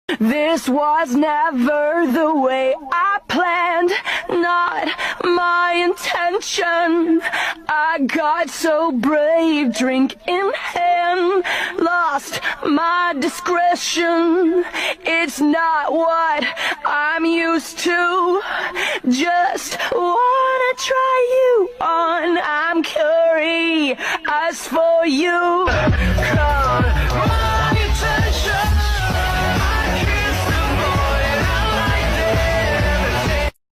This was never the way I planned, not my intention. I got so brave, drink in hand, lost my discretion. It's not what I'm used to, just wanna try you on. I'm curious for you. Come on.